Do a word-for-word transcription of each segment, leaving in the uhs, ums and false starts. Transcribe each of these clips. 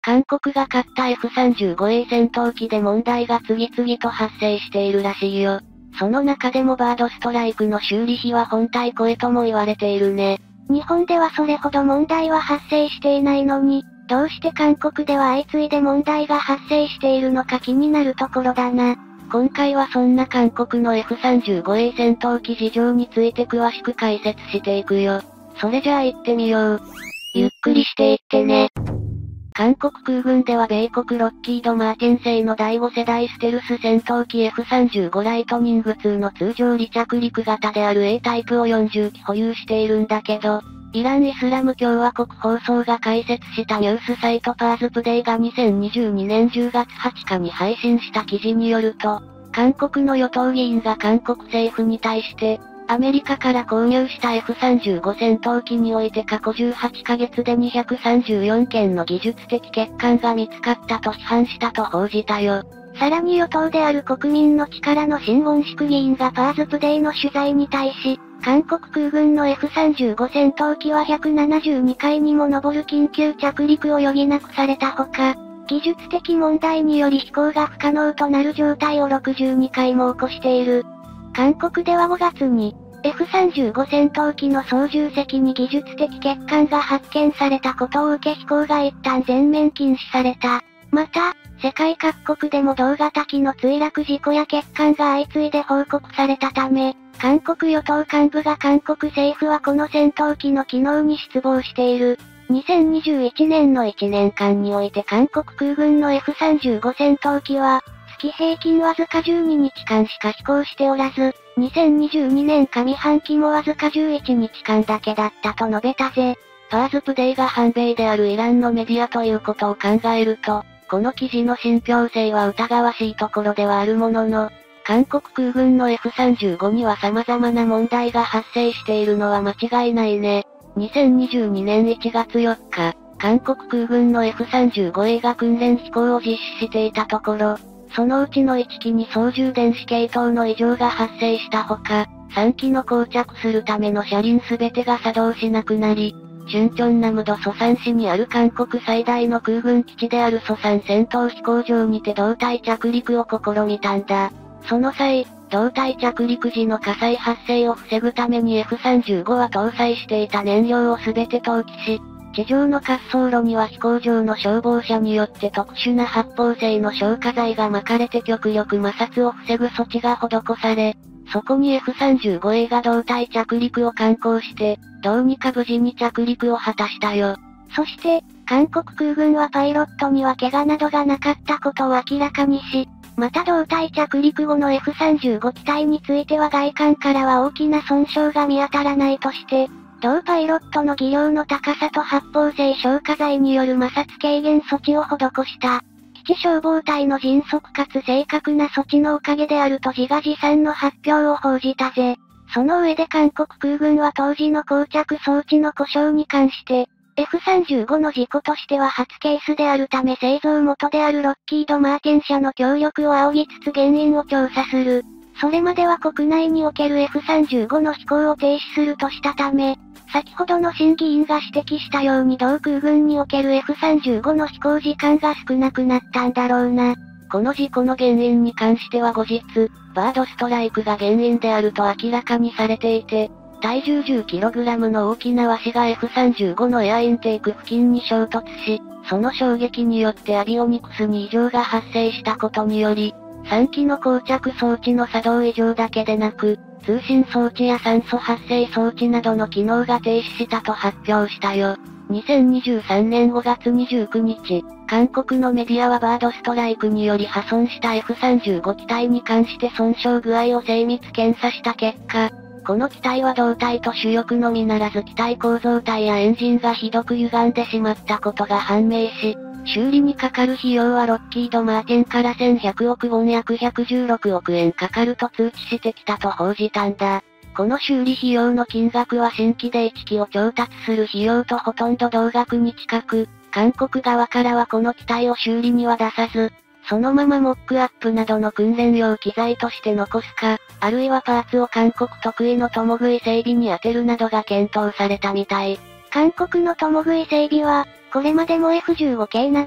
韓国が買った エフさんじゅうごエー 戦闘機で問題が次々と発生しているらしいよ。その中でもバードストライクの修理費は本体超えとも言われているね。 日本ではそれほど問題は発生していないのに、どうして韓国では相次いで問題が発生しているのか気になるところだな。 今回はそんな韓国の エフさんじゅうごエー 戦闘機事情について詳しく解説していくよ。それじゃあ行ってみよう。ゆっくりしていってね。韓国空軍では米国ロッキード・マーティン製のだいご世代ステルス戦闘機 エフさんじゅうご ライトニングツーの通常離着陸型である A タイプをよんじゅう機保有しているんだけど、イラン・イスラム共和国放送が開設したニュースサイトパーズプデイがにせんにじゅうにねんじゅうがつはつかに配信した記事によると、韓国の与党議員が韓国政府に対して、アメリカから購入した エフさんじゅうご 戦闘機において過去じゅうはちかげつでにひゃくさんじゅうよんけんの技術的欠陥が見つかったと批判したと報じたよ。 さらに与党である国民の力のシン・ウォンシク議員がパーズプデイの取材に対し、韓国空軍の エフさんじゅうご 戦闘機はひゃくななじゅうにかいにも上る緊急着陸を余儀なくされたほか、技術的問題により飛行が不可能となる状態をろくじゅうにかいも起こしている。韓国ではごがつに、エフさんじゅうご 戦闘機の操縦席に技術的欠陥が発見されたことを受け飛行が一旦全面禁止された。また、世界各国でも同型機の墜落事故や欠陥が相次いで報告されたため、韓国与党幹部が韓国政府はこの戦闘機の機能に失望している。にせんにじゅういちねんのいちねんかんにおいて韓国空軍の エフさんじゅうご 戦闘機は、月平均わずかじゅうににちかんしか飛行しておらず、にせんにじゅうにねん上半期もわずかじゅういちにちかんだけだったと述べたぜ。 パーズプデイが反米であるイランのメディアということを考えると、この記事の信憑性は疑わしいところではあるものの、韓国空軍の エフさんじゅうご には様々な問題が発生しているのは間違いないね。にせんにじゅうにねんいちがつよっか、韓国空軍の エフさんじゅうごエー が訓練飛行を実施していたところ、そのうちのいっきに操縦電子系統の異常が発生したほか、さんきの膠着するための車輪すべてが作動しなくなり、チュンチョンナムドソサン市にある韓国最大の空軍基地であるソサン戦闘飛行場にて胴体着陸を試みたんだ。その際、胴体着陸時の火災発生を防ぐために エフさんじゅうご は搭載していた燃料をすべて投棄し、地上の滑走路には飛行場の消防車によって特殊な発泡性の消火剤が撒かれて極力摩擦を防ぐ措置が施され、そこに エフさんじゅうごエー が胴体着陸を敢行して、どうにか無事に着陸を果たしたよ。 そして、韓国空軍はパイロットには怪我などがなかったことを明らかにし、また胴体着陸後の エフさんじゅうご 機体については外観からは大きな損傷が見当たらないとして、同パイロットの技量の高さと発泡性消火剤による摩擦軽減措置を施した。基地消防隊の迅速かつ正確な措置のおかげであると自画自賛の発表を報じたぜ。その上で韓国空軍は当時の膠着装置の故障に関して、エフさんじゅうご の事故としては初ケースであるため製造元であるロッキード・マーティン社の協力を仰ぎつつ原因を調査する。それまでは国内における エフさんじゅうご の飛行を停止するとしたため、先ほどの審議員が指摘したように同空軍における エフさんじゅうご の飛行時間が少なくなったんだろうな。 この事故の原因に関しては後日、バードストライクが原因であると明らかにされていて、体重 じゅっキログラム の大きなワシが エフさんじゅうご のエアインテーク付近に衝突し、その衝撃によってアビオニクスに異常が発生したことにより、さんきの膠着装置の作動異常だけでなく、通信装置や酸素発生装置などの機能が停止したと発表したよ。にせんにじゅうさんねんごがつにじゅうくにち、韓国のメディアはバードストライクにより破損した エフさんじゅうご 機体に関して損傷具合を精密検査した結果、この機体は胴体と主翼のみならず機体構造体やエンジンがひどく歪んでしまったことが判明し、修理にかかる費用はロッキード・マーティンからせんひゃくおくウォン約ひゃくじゅうろくおくえんかかると通知してきたと報じたんだ。この修理費用の金額は新規でいっきを調達する費用とほとんど同額に近く、韓国側からはこの機体を修理には出さず、そのままモックアップなどの訓練用機材として残すか、あるいはパーツを韓国得意の共食い整備に充てるなどが検討されたみたい。 韓国の共食い整備は、これまでも エフじゅうご 系など、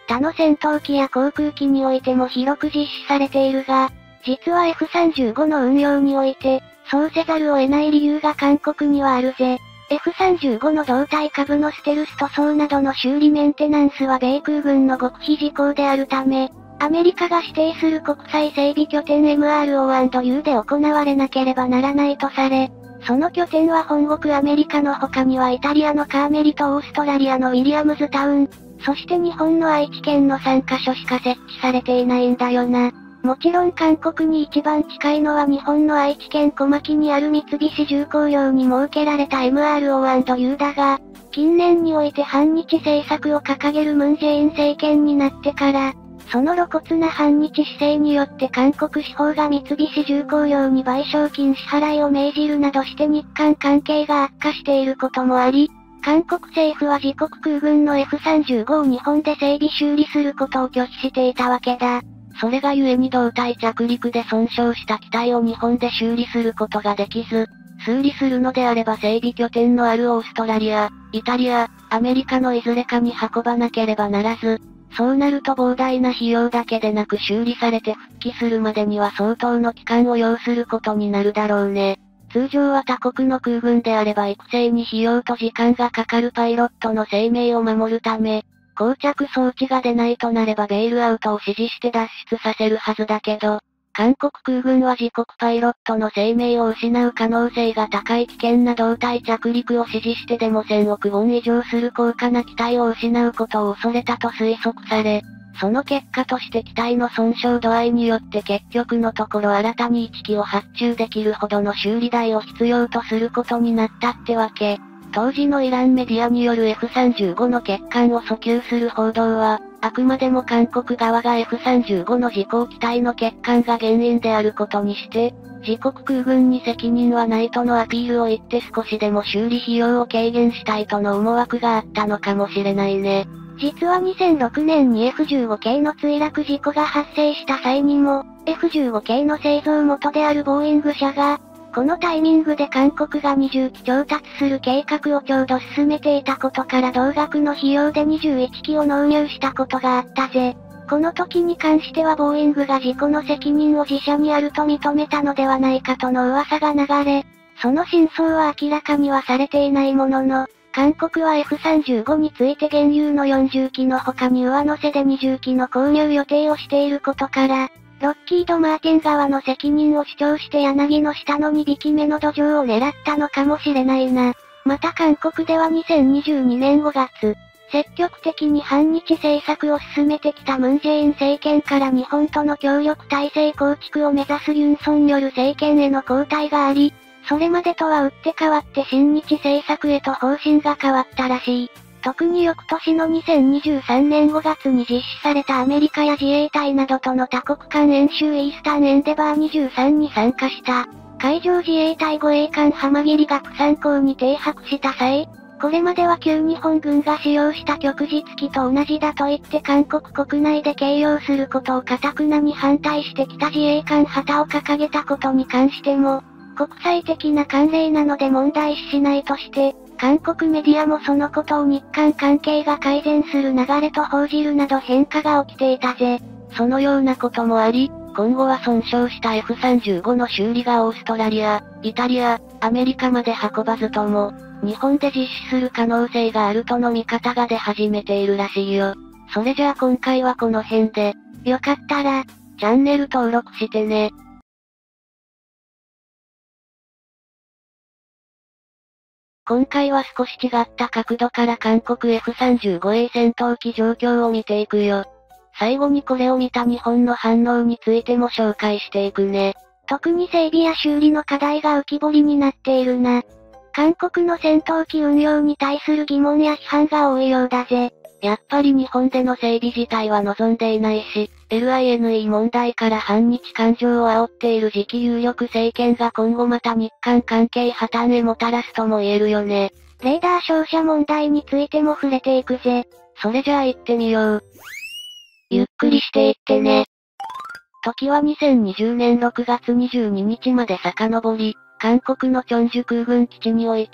他の戦闘機や航空機においても広く実施されているが、実は エフさんじゅうご の運用において、そうせざるを得ない理由が韓国にはあるぜ。エフさんじゅうご の胴体下部のステルス塗装などの修理メンテナンスは米空軍の極秘事項であるため、アメリカが指定する国際整備拠点 エムアールオーアンドユー で行われなければならないとされ、その拠点は本国アメリカの他にはイタリアのカーメリとオーストラリアのウィリアムズタウン、そして日本の愛知県のさんカ所しか設置されていないんだよな。もちろん韓国に一番近いのは日本の愛知県小牧にある三菱重工業に設けられた エムアールオーアンドユー だが、近年において反日政策を掲げるムンジェイン政権になってから、その露骨な反日姿勢によって韓国司法が三菱重工業に賠償金支払いを命じるなどして日韓関係が悪化していることもあり、韓国政府は自国空軍の エフさんじゅうご を日本で整備修理することを拒否していたわけだ。 それがゆえに胴体着陸で損傷した機体を日本で修理することができず、修理するのであれば整備拠点のあるオーストラリア、イタリア、アメリカのいずれかに運ばなければならず、そうなると膨大な費用だけでなく修理されて復帰するまでには相当の期間を要することになるだろうね。通常は他国の空軍であれば育成に費用と時間がかかるパイロットの生命を守るため、膠着装置が出ないとなればベイルアウトを指示して脱出させるはずだけど、韓国空軍は自国パイロットの生命を失う可能性が高い危険な胴体着陸を指示してでもせんおくウォン以上する高価な機体を失うことを恐れたと推測され、その結果として機体の損傷度合いによって結局のところ新たにいちきを発注できるほどの修理代を必要とすることになったってわけ。当時のイランメディアによる エフさんじゅうご の欠陥を訴求する報道は、あくまでも韓国側が エフさんじゅうご の自航機体の欠陥が原因であることにして、自国空軍に責任はないとのアピールを言って少しでも修理費用を軽減したいとの思惑があったのかもしれないね。 実はにせんろくねんに エフじゅうご 系の墜落事故が発生した際にも、エフじゅうご 系の製造元であるボーイング社が、このタイミングで韓国がにじゅうき調達する計画をちょうど進めていたことから同額の費用でにじゅういちきを納入したことがあったぜ。この時に関してはボーイングが事故の責任を自社にあると認めたのではないかとの噂が流れ、その真相は明らかにはされていないものの、韓国は エフさんじゅうご について現有のよんじゅうきの他に上乗せでにじゅうきの購入予定をしていることから、ロッキード・マーティン側の責任を主張して柳の下のにびきめの土壌を狙ったのかもしれないな。また韓国ではにせんにじゅうにねんごがつ、積極的に反日政策を進めてきたムンジェイン政権から日本との協力体制構築を目指すユン・ソンニョル政権への交代があり、それまでとは打って変わって親日政策へと方針が変わったらしい。特に翌年のにせんにじゅうさんねんごがつに実施されたアメリカや自衛隊などとの多国間演習イースタンエンデバーにじゅうさんに参加した、海上自衛隊護衛艦浜桐がプサン港に停泊した際、これまでは旧日本軍が使用した旭日機と同じだと言って韓国国内で掲揚することを堅くなに反対してきた自衛艦旗を掲げたことに関しても、国際的な慣例なので問題視しないとして、韓国メディアもそのことを日韓関係が改善する流れと報じるなど変化が起きていたぜ。 そのようなこともあり、今後は損傷した エフさんじゅうご の修理がオーストラリア、イタリア、アメリカまで運ばずとも、日本で実施する可能性があるとの見方が出始めているらしいよ。それじゃあ今回はこの辺で、 よかったら、 チャンネル登録してね。今回は少し違った角度から韓国 エフさんじゅうごエー 戦闘機状況を見ていくよ。最後にこれを見た日本の反応についても紹介していくね。 特に整備や修理の課題が浮き彫りになっているな。韓国の戦闘機運用に対する疑問や批判が多いようだぜ。 やっぱり日本での整備自体は望んでいないし、エルアイエヌイー 問題から反日感情を煽っている次期有力政権が今後また日韓関係破綻へもたらすとも言えるよね。 レーダー照射問題についても触れていくぜ。 それじゃあ行ってみよう。ゆっくりしていってね。時はにせんにじゅうねんろくがつにじゅうににちまで遡り、韓国のチョンジュ空軍基地において、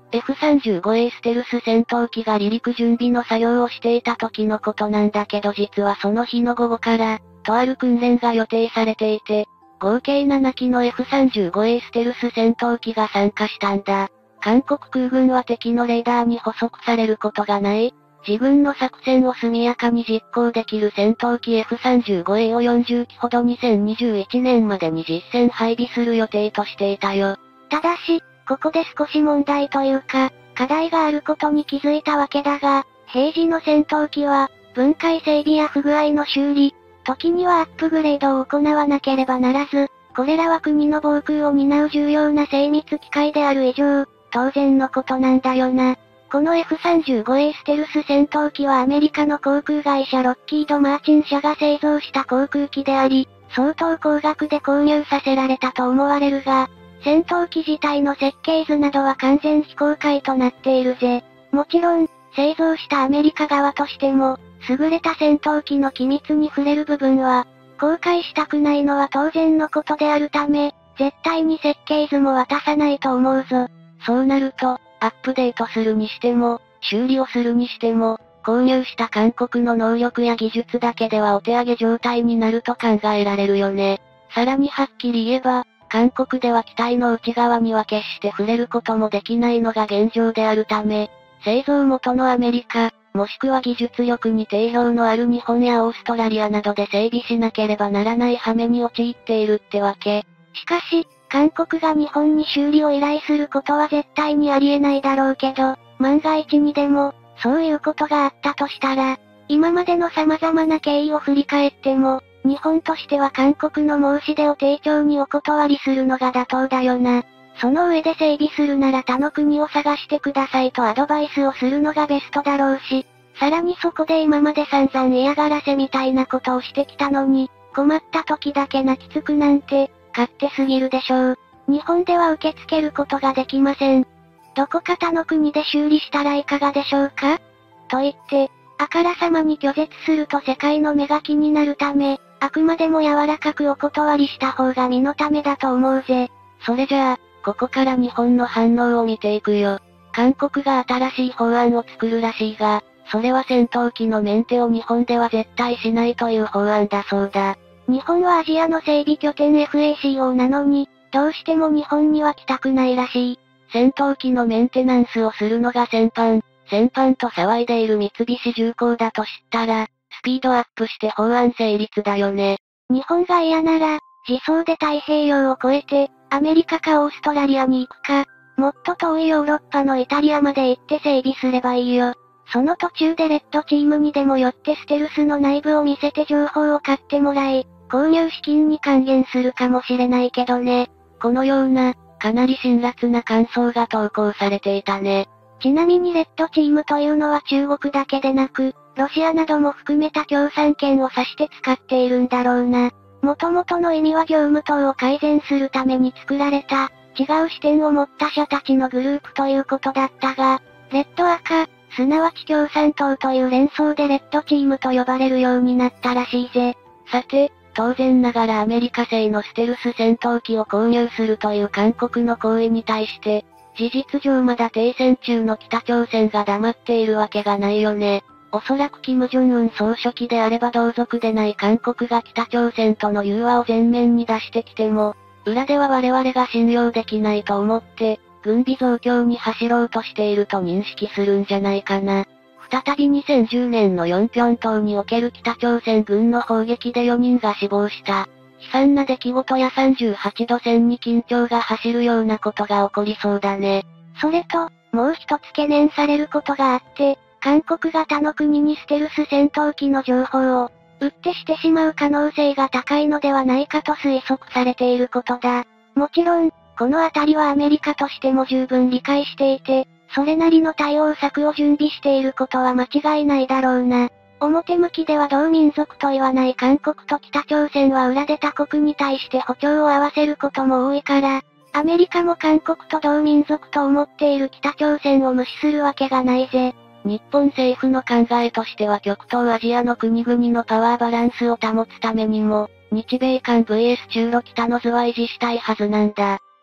エフさんじゅうごエー ステルス戦闘機が離陸準備の作業をしていた時のことなんだけど実はその日の午後から、とある訓練が予定されていて、合計なな機の エフさんじゅうごエー ステルス戦闘機が参加したんだ。韓国空軍は敵のレーダーに捕捉されることがない、自軍の作戦を速やかに実行できる戦闘機 エフさんじゅうごエー をよんじゅっ機ほどにせんにじゅういちねんまでに実戦配備する予定としていたよ。 ただし、ここで少し問題というか、課題があることに気づいたわけだが、平時の戦闘機は、分解整備や不具合の修理、時にはアップグレードを行わなければならず、これらは国の防空を担う重要な精密機械である以上、当然のことなんだよな。この エフさんじゅうごエー ステルス戦闘機はアメリカの航空会社ロッキード・マーチン社が製造した航空機であり、相当高額で購入させられたと思われるが、戦闘機自体の設計図などは完全非公開となっているぜ。もちろん、製造したアメリカ側としても、優れた戦闘機の機密に触れる部分は、公開したくないのは当然のことであるため、絶対に設計図も渡さないと思うぞ。 そうなると、アップデートするにしても、修理をするにしても、購入した韓国の能力や技術だけではお手上げ状態になると考えられるよね。さらにはっきり言えば、韓国では機体の内側には決して触れることもできないのが現状であるため、製造元のアメリカ、もしくは技術力に定評のある日本やオーストラリアなどで整備しなければならない羽目に陥っているってわけ。 しかし、韓国が日本に修理を依頼することは絶対にありえないだろうけど、万が一にでも、そういうことがあったとしたら、今までの様々な経緯を振り返っても、日本としては韓国の申し出を丁重にお断りするのが妥当だよな。その上で整備するなら他の国を探してくださいとアドバイスをするのがベストだろうし、さらにそこで今まで散々嫌がらせみたいなことをしてきたのに、困った時だけ泣きつくなんて、勝手すぎるでしょう。日本では受け付けることができません。どこか他の国で修理したらいかがでしょうかと言って、あからさまに拒絶すると世界の目が気になるため、あくまでも柔らかくお断りした方が身のためだと思うぜ。 それじゃあ、ここから日本の反応を見ていくよ。韓国が新しい法案を作るらしいが、それは戦闘機のメンテを日本では絶対しないという法案だそうだ。 日本はアジアの整備拠点 エフエーシーオー なのに、どうしても日本には来たくないらしい。 戦闘機のメンテナンスをするのが戦犯、戦犯と騒いでいる三菱重工だと知ったら、スピードアップして法案成立だよね。 日本が嫌なら、自走で太平洋を越えて、アメリカかオーストラリアに行くか、もっと遠いヨーロッパのイタリアまで行って整備すればいいよ。その途中でレッドチームにでも寄ってステルスの内部を見せて情報を買ってもらい、購入資金に還元するかもしれないけどね。 このような、かなり辛辣な感想が投稿されていたね。 ちなみにレッドチームというのは中国だけでなく、ロシアなども含めた共産圏を指して使っているんだろうな。元々の意味は業務等を改善するために作られた、違う視点を持った者たちのグループということだったが、レッド赤、すなわち共産党という連想でレッドチームと呼ばれるようになったらしいぜ。 さて、当然ながらアメリカ製のステルス戦闘機を購入するという韓国の行為に対して、事実上まだ停戦中の北朝鮮が黙っているわけがないよね。おそらく金正恩総書記であれば同族でない韓国が北朝鮮との融和を前面に出してきても、裏では我々が信用できないと思って、軍備増強に走ろうとしていると認識するんじゃないかな。再びにせんじゅうねんのヨンピョン島における北朝鮮軍の砲撃でよにんが死亡した。悲惨な出来事やさんじゅうはちど線に緊張が走るようなことが起こりそうだね。 それと、もう一つ懸念されることがあって、韓国が他の国にステルス戦闘機の情報を、売ってしてしまう可能性が高いのではないかと推測されていることだ。もちろん、このあたりはアメリカとしても十分理解していて、それなりの対応策を準備していることは間違いないだろうな。表向きでは同民族と言わない韓国と北朝鮮は裏で他国に対して歩調を合わせることも多いから、アメリカも韓国と同民族と思っている北朝鮮を無視するわけがないぜ。 日本政府の考えとしては極東アジアの国々のパワーバランスを保つためにも、日米韓 ブイエス 中ロ北の図は維持したいはずなんだ。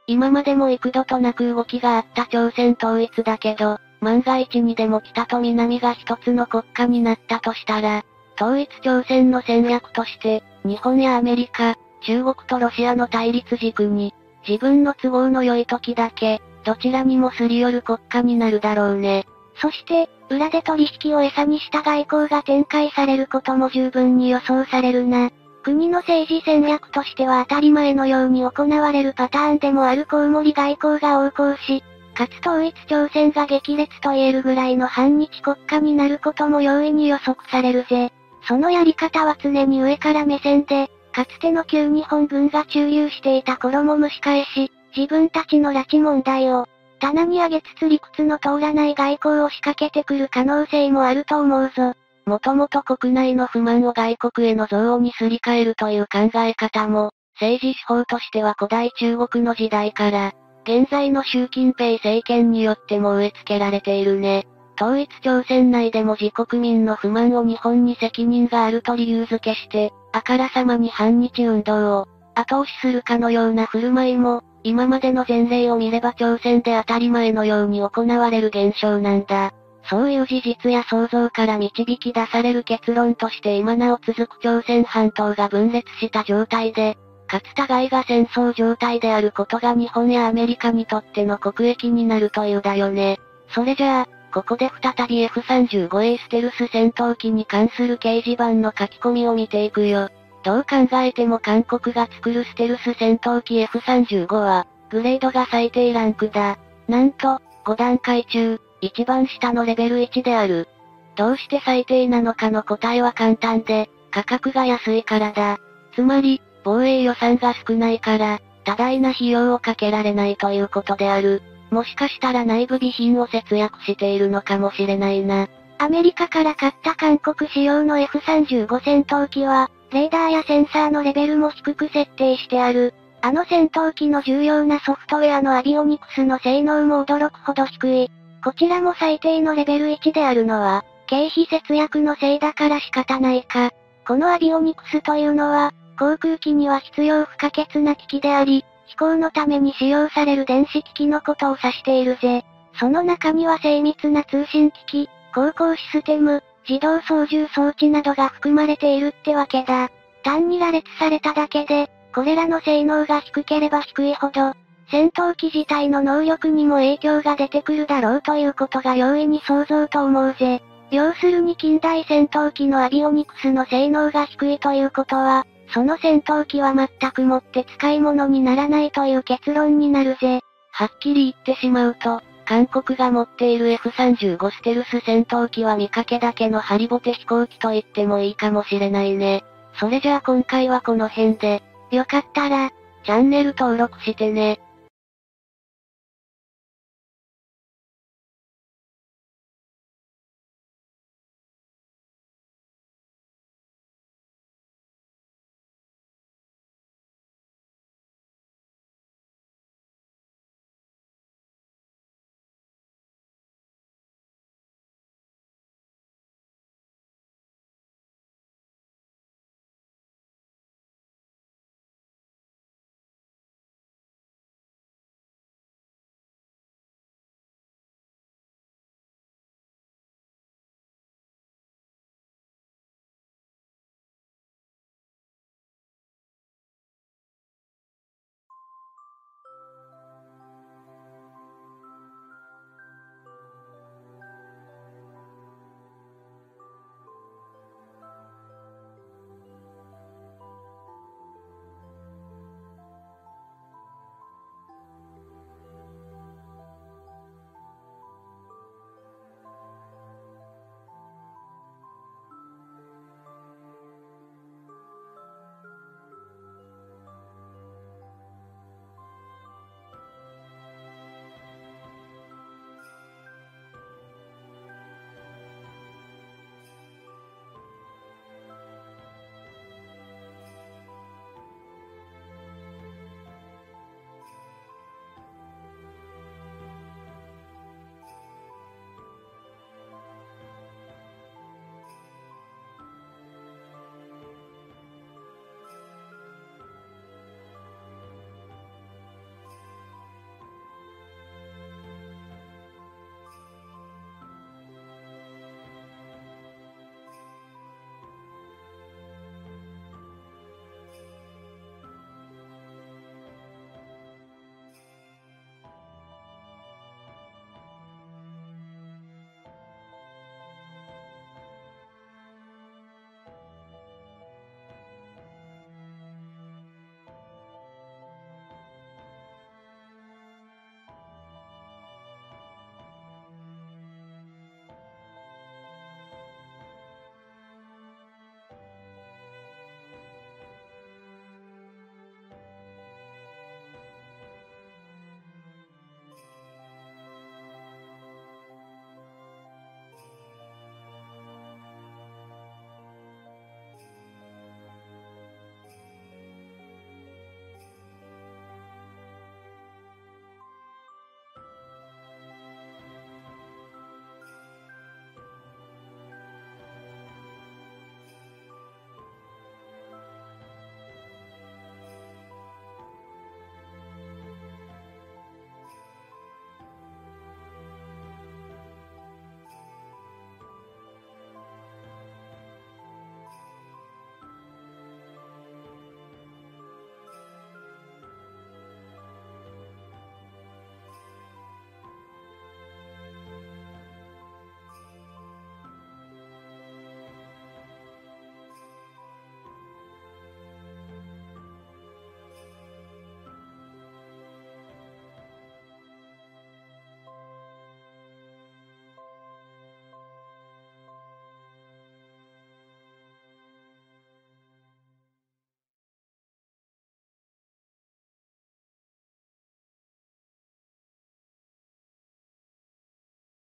今までも幾度となく動きがあった朝鮮統一だけど、万が一にでも北と南が一つの国家になったとしたら、統一朝鮮の戦略として、日本やアメリカ、中国とロシアの対立軸に、自分の都合の良い時だけ、どちらにもすり寄る国家になるだろうね。 そして、裏で取引を餌にした外交が展開されることも十分に予想されるな。国の政治戦略としては当たり前のように行われるパターンでもあるコウモリ外交が横行し、かつ統一朝鮮が激烈と言えるぐらいの反日国家になることも容易に予測されるぜ。そのやり方は常に上から目線で、かつての旧日本軍が駐留していた頃も蒸し返し、自分たちの拉致問題を、棚に上げつつ理屈の通らない外交を仕掛けてくる可能性もあると思うぞ。 もともと国内の不満を外国への憎悪にすり替えるという考え方も、政治手法としては古代中国の時代から、現在の習近平政権によっても植え付けられているね。統一朝鮮内でも自国民の不満を日本に責任があると理由付けして、あからさまに反日運動を後押しするかのような振る舞いも、今までの前例を見れば朝鮮で当たり前のように行われる現象なんだ。そういう事実や想像から導き出される結論として今なお続く朝鮮半島が分裂した状態で、かつ互いが戦争状態であることが日本やアメリカにとっての国益になるというだよね。それじゃあ、ここで再び エフさんじゅうごエー ステルス戦闘機に関する掲示板の書き込みを見ていくよ。どう考えても韓国が作るステルス戦闘機 エフさんじゅうご は、グレードが最低ランクだ。なんと、ご段階中、一番下のレベルいちである。どうして最低なのかの答えは簡単で、価格が安いからだ。つまり、防衛予算が少ないから、多大な費用をかけられないということである。もしかしたら内部備品を節約しているのかもしれないな。 アメリカから買った韓国仕様の エフさんじゅうご 戦闘機は、レーダーやセンサーのレベルも低く設定してある。あの戦闘機の重要なソフトウェアのアビオニクスの性能も驚くほど低い。こちらも最低のレベルいちであるのは、経費節約のせいだから仕方ないか。このアビオニクスというのは、航空機には必要不可欠な機器であり、飛行のために使用される電子機器のことを指しているぜ。その中には精密な通信機器、航行システム、自動操縦装置などが含まれているってわけだ。単に羅列されただけで、これらの性能が低ければ低いほど、戦闘機自体の能力にも影響が出てくるだろうということが容易に想像と思うぜ。要するに近代戦闘機のアビオニクスの性能が低いということは、その戦闘機は全くもって使い物にならないという結論になるぜ。 はっきり言ってしまうと、韓国が持っている エフさんじゅうご ステルス戦闘機は見かけだけのハリボテ飛行機と言ってもいいかもしれないね。それじゃあ今回はこの辺で、 よかったら、 チャンネル登録してね。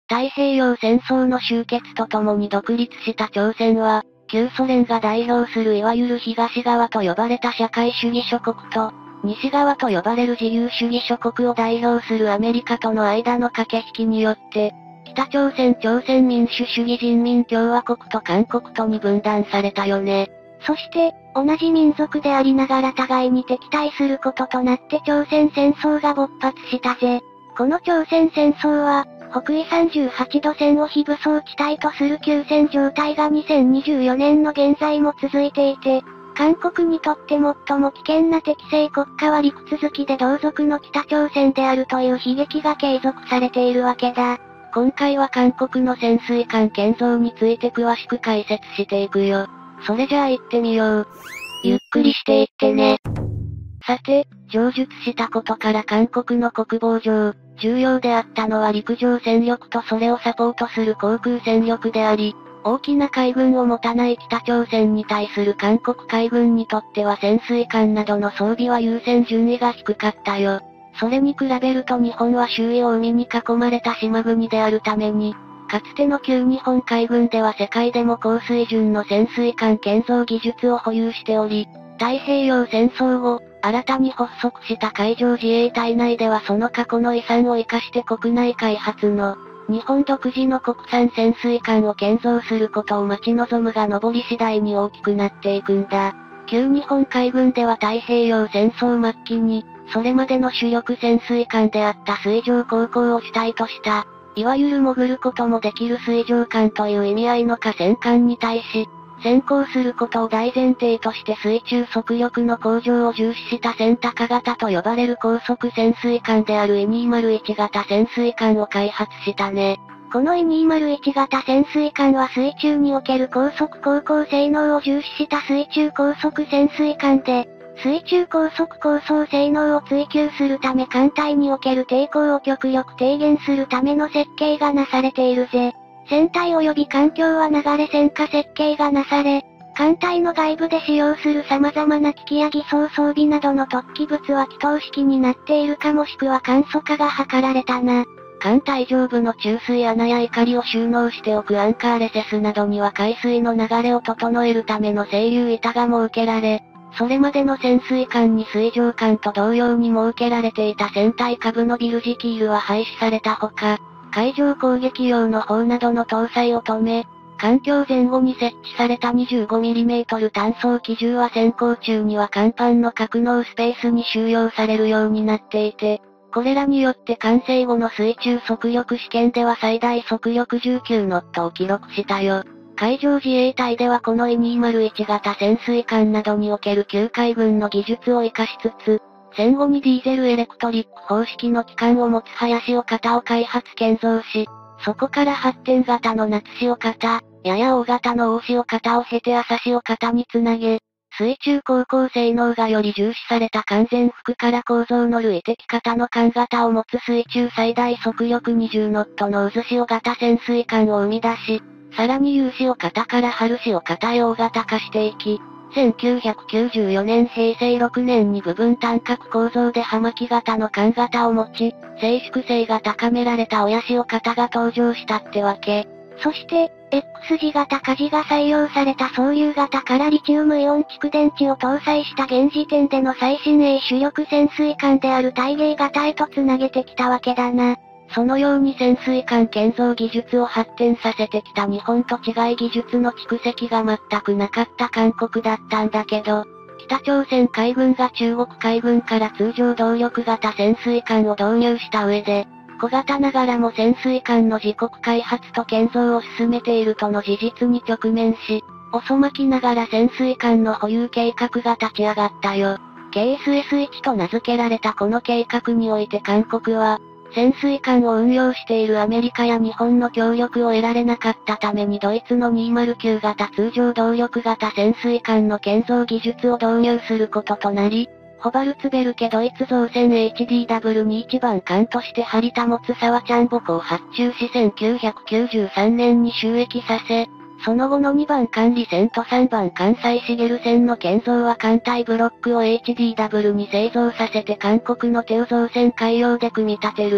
太平洋戦争の終結とともに独立した朝鮮は、旧ソ連が代表するいわゆる東側と呼ばれた社会主義諸国と、西側と呼ばれる自由主義諸国を代表するアメリカとの間の駆け引きによって、北朝鮮朝鮮民主主義人民共和国と韓国とに分断されたよね。 そして、同じ民族でありながら互いに敵対することとなって朝鮮戦争が勃発したぜ。この朝鮮戦争は、北緯さんじゅうはちど線を非武装地帯とする休戦状態がにせんにじゅうよねんの現在も続いていて、韓国にとって最も危険な敵性国家は陸続きで同族の北朝鮮であるという悲劇が継続されているわけだ。 今回は韓国の潜水艦建造について詳しく解説していくよ。それじゃあ行ってみよう。 ゆっくりしていってね。 さて、上述したことから韓国の国防上、重要であったのは陸上戦力とそれをサポートする航空戦力であり、大きな海軍を持たない北朝鮮に対する韓国海軍にとっては潜水艦などの装備は優先順位が低かったよ。それに比べると日本は周囲を海に囲まれた島国であるために、かつての旧日本海軍では世界でも高水準の潜水艦建造技術を保有しており、太平洋戦争後、新たに発足した海上自衛隊内ではその過去の遺産を生かして国内開発の、日本独自の国産潜水艦を建造することを待ち望むが上り次第に大きくなっていくんだ。旧日本海軍では太平洋戦争末期に、それまでの主力潜水艦であった水上航行を主体とした、いわゆる潜ることもできる水上艦という意味合いの河川艦に対し、先行することを大前提として水中速力の向上を重視した戦高型と呼ばれる高速潜水艦であるイにーまるいち型潜水艦を開発したね。 このイにーまるいち型潜水艦は水中における高速航行性能を重視した水中高速潜水艦で、水中高速構想性能を追求するため艦隊における抵抗を極力低減するための設計がなされているぜ。船体及び環境は流れ船下設計がなされ、艦体の外部で使用する様々な機器や偽装装備などの突起物は気筒式になっているかもしくは簡素化が図られたな。 艦体上部の注水穴や錨を収納しておくアンカーレセスなどには海水の流れを整えるための整流板が設けられ、それまでの潜水艦に水上艦と同様に設けられていた船体下部のビルジキールは廃止されたほか、海上攻撃用の砲などの搭載を止め、艦橋前後に設置された にじゅうごミリメートル 単装機銃は潜航中には甲板の格納スペースに収容されるようになっていて、これらによって完成後の水中速力試験では最大速力じゅうきゅうノットを記録したよ。海上自衛隊ではこのイにーまるいち型潜水艦などにおける旧海軍の技術を活かしつつ、戦後にディーゼルエレクトリック方式の機関を持つ林尾型を開発建造し、そこから発展型の夏潮型、やや大型の大潮型を経て朝潮型につなげ、水中航行性能がより重視された完全複から構造の類的型の艦型を持つ水中最大速力にじゅうノットの渦潮型潜水艦を生み出し、さらに有潮型から春潮型へ大型化していき、せんきゅうひゃくきゅうじゅうよねんへいせいろくねんに部分単角構造で葉巻型の艦型を持ち、静粛性が高められた親潮型が登場したってわけ。 そして、X 字型舵が採用された総流型からリチウムイオン蓄電池を搭載した現時点での最新鋭主力潜水艦である大芸型へとつなげてきたわけだな。 そのように潜水艦建造技術を発展させてきた日本と違い技術の蓄積が全くなかった韓国だったんだけど、北朝鮮海軍が中国海軍から通常動力型潜水艦を導入した上で、小型ながらも潜水艦の自国開発と建造を進めているとの事実に直面し、遅まきながら潜水艦の保有計画が立ち上がったよ。ケーエスエスワン と名付けられたこの計画において韓国は、潜水艦を運用しているアメリカや日本の協力を得られなかったためにドイツのにーまるきゅう型通常動力型潜水艦の建造技術を導入することとなり、ホバルツベルケドイツ造船 エイチディーダブリュー にいちばん艦として張り保つ沢ちゃん母港を発注しせんきゅうひゃくきゅうじゅうさんねんに就役させ、その後のにばん艦李船とさんばん艦蔡茂船の建造は艦隊ブロックを エイチディーダブリュー に製造させて韓国のテウ造船海洋で組み立てる。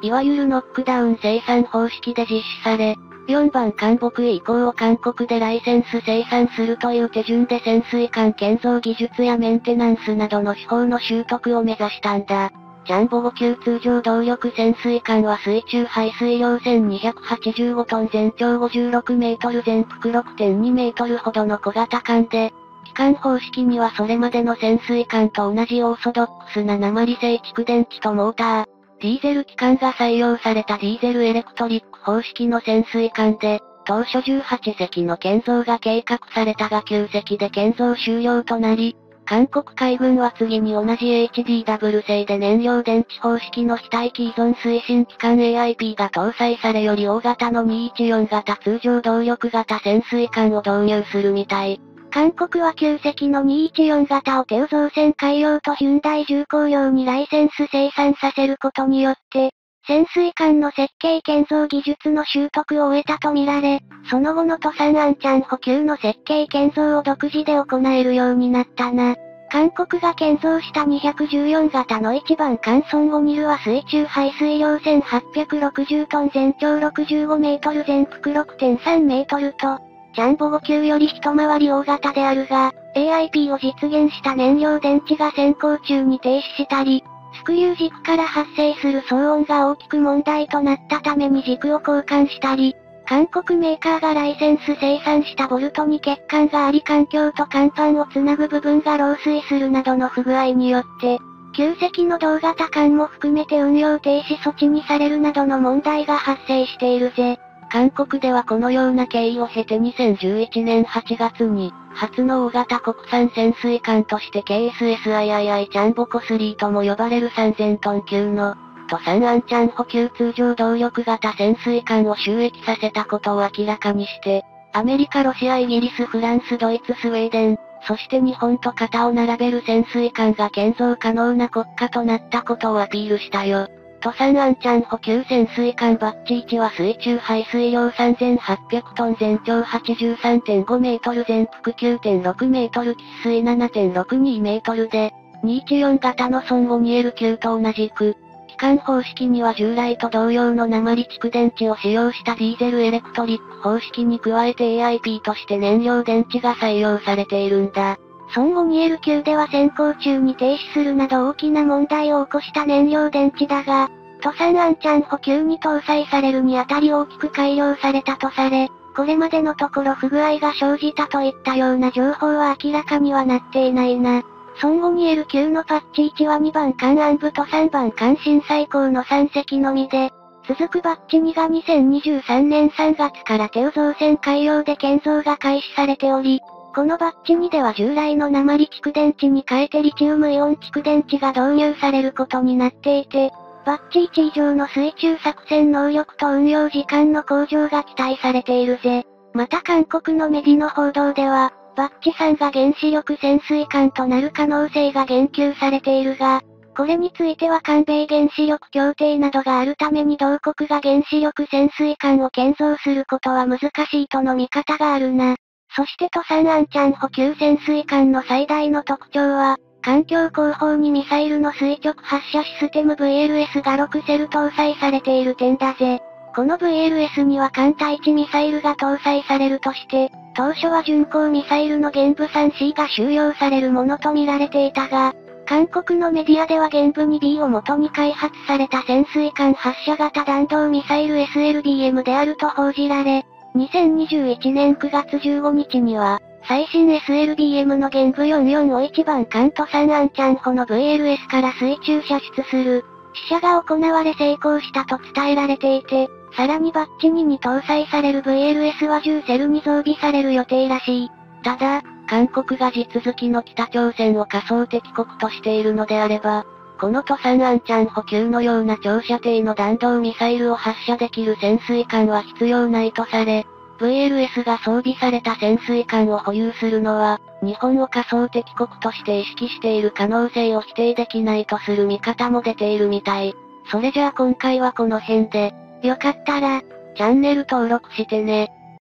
いわゆるノックダウン生産方式で実施され、よんばん艦木以降を韓国でライセンス生産するという手順で潜水艦建造技術やメンテナンスなどの手法の習得を目指したんだ。ジャンボご級通常動力潜水艦は水中排水量せんにひゃくはちじゅうごトン全長ごじゅうろくメートル全幅 ろくてんにメートルほどの小型艦で、機関方式にはそれまでの潜水艦と同じオーソドックスな鉛製蓄電池とモーター、ディーゼル機関が採用されたディーゼルエレクトリック方式の潜水艦で、当初じゅうはちせきの建造が計画されたがきゅうせきで建造終了となり、韓国海軍は次に同じ エイチディーダブリュー 製で燃料電池方式の非待機依存推進機関 エーアイピー が搭載されより大型のにひゃくじゅうよん型通常動力型潜水艦を導入するみたい。 韓国はきゅうせきのにひゃくじゅうよん型をテウ造船海洋とヒュンダイ重工業にライセンス生産させることによって、潜水艦の設計建造技術の習得を終えたとみられ、その後のトサンアンチャン補給の設計建造を独自で行えるようになったな。韓国が建造したにひゃくじゅうよん型のいちばん艦ソンゴニルは水中排水量せんはっぴゃくろくじゅうトン全長ろくじゅうごメートル全幅 ろくてんさんメートルと、ジャンボご級より一回り大型であるが、エーアイピー を実現した燃料電池が先行中に停止したり、スクリュー軸から発生する騒音が大きく問題となったために軸を交換したり、韓国メーカーがライセンス生産したボルトに欠陥があり環境と甲板をつなぐ部分が漏水するなどの不具合によって、きゅうせきの同型艦も含めて運用停止措置にされるなどの問題が発生しているぜ。 韓国ではこのような経緯を経てにせんじゅういちねんはちがつに、初の大型国産潜水艦として ケーエスエスアイアイアイ チャンボコスリーとも呼ばれるさんぜんトン級の、トサンアンチャン補給通常動力型潜水艦を就役させたことを明らかにして、アメリカ、ロシア、イギリス、フランス、ドイツ、スウェーデン、そして日本と肩を並べる潜水艦が建造可能な国家となったことをアピールしたよ。トサンアンチャン補給潜水艦バッチいちは水中排水量さんぜんはっぴゃくトン全長 はちじゅうさんてんごメートル全幅 きゅうてんろくメートル喫水 ななてんろくにメートルで、にひゃくじゅうよん型のソンゴニエル級と同じく、機関方式には従来と同様の鉛蓄電池を使用したディーゼルエレクトリック方式に加えて エーアイピー として燃料電池が採用されているんだ。 ソンゴニエル級では先行中に停止するなど大きな問題を起こした燃料電池だが、トサンアンチャン補給に搭載されるにあたり大きく改良されたとされ、これまでのところ不具合が生じたといったような情報は明らかにはなっていないな。ソンゴニエル級のパッチいちはにばん艦暗部とさんばん艦震災港のさんせきのみで、続くバッチにがにせんにじゅうさんねんさんがつからテウ造船海洋で建造が開始されており、このバッチにでは従来の鉛蓄電池に変えてリチウムイオン蓄電池が導入されることになっていて、バッチいち以上の水中作戦能力と運用時間の向上が期待されているぜ。また韓国のメディの報道では、バッチさんが原子力潜水艦となる可能性が言及されているが、これについては韓米原子力協定などがあるために同国が原子力潜水艦を建造することは難しいとの見方があるな。そしてトサンアンチャン補給潜水艦の最大の特徴は、環境後方にミサイルの垂直発射システム ブイエルエス がろくセル搭載されている点だぜ。この ブイエルエス には艦対地ミサイルが搭載されるとして、当初は巡航ミサイルの原部 スリーシー が収容されるものと見られていたが、韓国のメディアでは原部 ツービー を元に開発された潜水艦発射型弾道ミサイル エスエルビーエム であると報じられ、にせんにじゅういちねんくがつじゅうごにちには、最新 エスエルビーエム の原部よんじゅうよんをいちばん艦トサンアンチャン補の ブイエルエス から水中射出する、試射が行われ成功したと伝えられていて、さらにバッチにに搭載される ブイエルエス はじゅうセルに増備される予定らしい。 ただ、韓国が地続きの北朝鮮を仮想敵国としているのであれば、このトサンアンチャン補給のような長射程の弾道ミサイルを発射できる潜水艦は必要ないとされ、ブイエルエス が装備された潜水艦を保有するのは、日本を仮想敵国として意識している可能性を否定できないとする見方も出ているみたい。それじゃあ今回はこの辺で、 よかったら、 チャンネル登録してね。